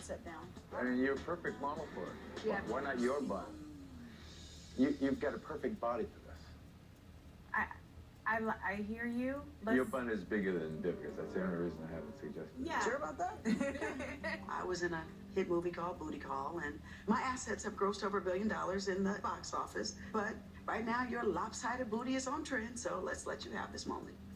sit down. I mean, you're a perfect model for it. Yeah. Why not your butt? You've got a perfect body for this. I hear you. Your bun is bigger than Vivica's. That's the only reason I haven't suggested it. Yeah. Sure about that? I was in a hit movie called Booty Call, and my assets have grossed over $1 billion in the box office. But right now, your lopsided booty is on trend, so let's let you have this moment.